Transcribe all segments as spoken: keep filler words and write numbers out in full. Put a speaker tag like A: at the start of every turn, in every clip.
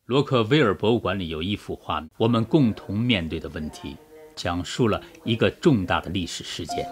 A: 罗克威尔博物馆里有一幅画，我们共同面对的问题，讲述了一个重大的历史事件。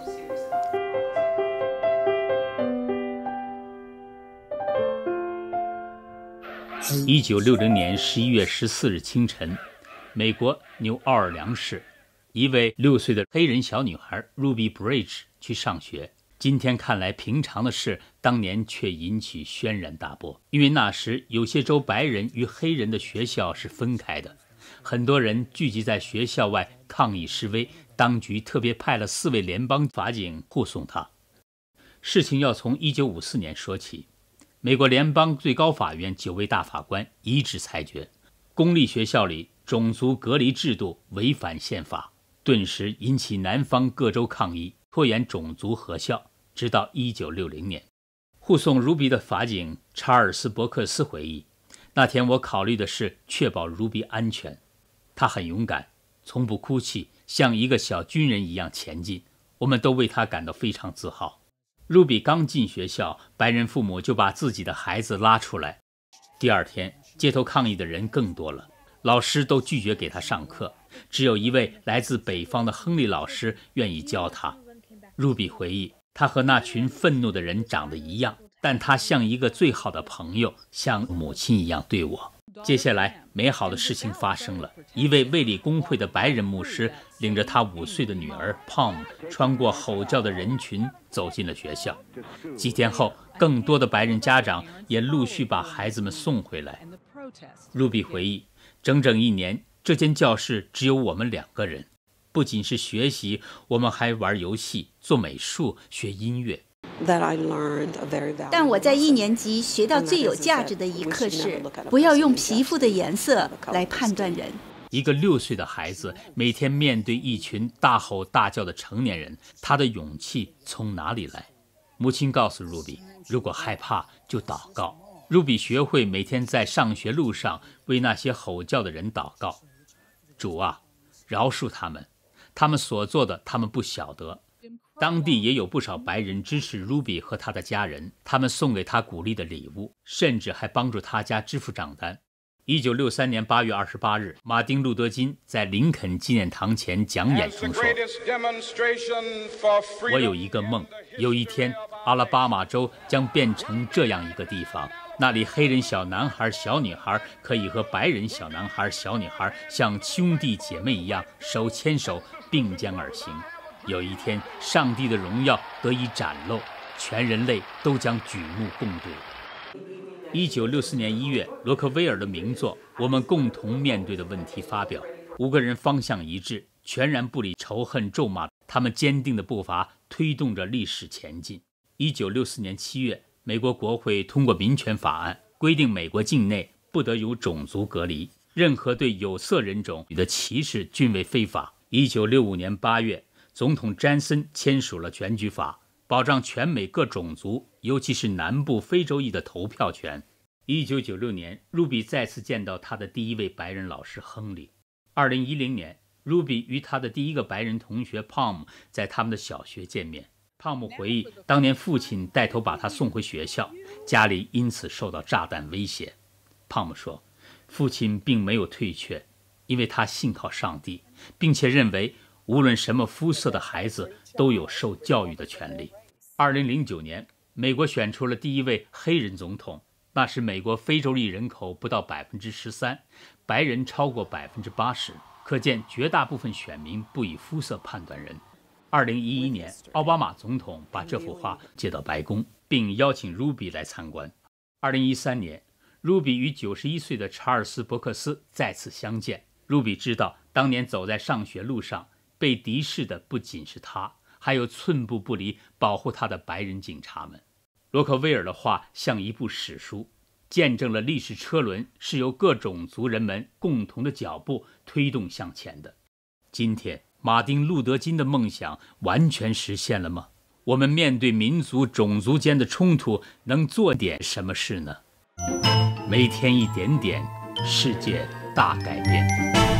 A: 一九六零年十一月十四日清晨，美国纽奥尔良市，一位六岁的黑人小女孩 Ruby Bridge 去上学。今天看来平常的事，当年却引起轩然大波，因为那时有些州白人与黑人的学校是分开的，很多人聚集在学校外抗议示威，当局特别派了四位联邦法警护送他。事情要从一九五四年说起，美国联邦最高法院九位大法官一致裁决，公立学校里种族隔离制度违反宪法，顿时引起南方各州抗议，拖延种族合校。直到一九六零年，护送 Ruby 的法警查尔斯·伯克斯回忆，那天我考虑的是确保 Ruby 安全。他很勇敢，从不哭泣，像一个小军人一样前进，我们都为他感到非常自豪。Ruby 刚进学校，白人父母就把自己的孩子拉出来。第二天，街头抗议的人更多了，老师都拒绝给他上课，只有一位来自北方的亨利老师愿意教他。Ruby 回忆，他和那群愤怒的人长得一样，但他像一个最好的朋友，像母亲一样对我。接下来，美好的事情发生了。一位卫理公会的白人牧师领着他五岁的女儿 Pom 穿过吼叫的人群走进了学校。几天后，更多的白人家长也陆续把孩子们送回来。Ruby 回忆，整整一年，这间教室只有我们两个人。不仅是学习，我们还玩游戏、做美术、学音乐。
B: 但我在一年级学到最有价值的一课是，不要用皮肤的颜色来判断人。
A: 一个六岁的孩子每天面对一群大吼大叫的成年人，他的勇气从哪里来？母亲告诉 Ruby， 如果害怕就祷告。Ruby 学会每天在上学路上为那些吼叫的人祷告。主啊，饶恕他们。他们所做的，他们不晓得。当地也有不少白人支持 Ruby 和他的家人，他们送给他鼓励的礼物，甚至还帮助他家支付账单。一九六三年八月二十八日，马丁·路德·金在林肯纪念堂前讲演中说：“我有一个梦，有一天，阿拉巴马州将变成这样一个地方。那里黑人小男孩、小女孩可以和白人小男孩、小女孩像兄弟姐妹一样手牵手并肩而行。有一天，上帝的荣耀得以展露，全人类都将举目共睹。”一九六四年一月，罗克威尔的名作《我们共同面对的问题》发表，五个人方向一致，全然不理仇恨咒骂，他们坚定的步伐推动着历史前进。一九六四年七月，美国国会通过民权法案，规定美国境内不得有种族隔离，任何对有色人种的歧视均为非法。一九六五年八月，总统詹森签署了选举法，保障全美各种族，尤其是南部非洲裔的投票权。一九九六年 ，Ruby 再次见到他的第一位白人老师亨利。二零一零年 ，Ruby 与他的第一个白人同学 Pom 在他们的小学见面。Pom 回忆，当年父亲带头把他送回学校，家里因此受到炸弹威胁。Pom 说，父亲并没有退却，因为他信靠上帝，并且认为无论什么肤色的孩子都有受教育的权利。二零零九年，美国选出了第一位黑人总统，那时美国非洲裔人口不到百分之十三，白人超过百分之八十，可见绝大部分选民不以肤色判断人。二零一一年，奥巴马总统把这幅画借到白宫，并邀请 Ruby 来参观。二零一三年 ，Ruby 与九十一岁的查尔斯·伯克斯再次相见。Ruby 知道，当年走在上学路上被敌视的不仅是他，还有寸步不离保护他的白人警察们。罗克威尔的画像一部史书，见证了历史车轮是由各种族人们共同的脚步推动向前的。今天，马丁·路德·金的梦想完全实现了吗？我们面对民族、种族间的冲突，能做点什么事呢？每天一点点，世界大改变。